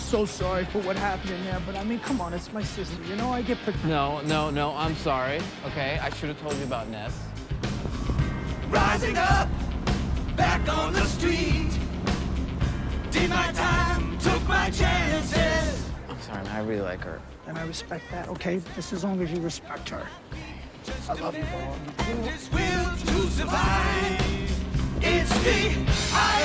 so sorry for what happened in there, but I mean, come on, it's my sister. You know, I get... No, I'm sorry, okay? I should have told you about Ness. Rising up, back on the street. Did my time, took my chances. I'm sorry, man, I really like her. And I respect that, okay? Just as long as you respect her. I love you, bro. This will to survive. It's the